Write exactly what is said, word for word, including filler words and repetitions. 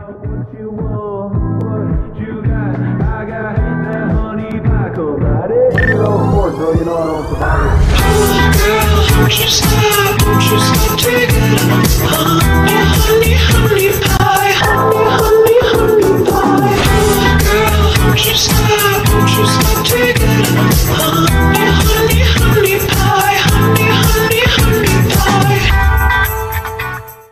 What you want, what you got? I got that honey pie, come at it. Of course, girl, you know I don't survive it. Oh, girl, don't you stop, don't you stop taking it. Oh, honey, honey pie, honey, honey, honey pie. Oh, girl, don't you stop, don't you stop taking it. Oh,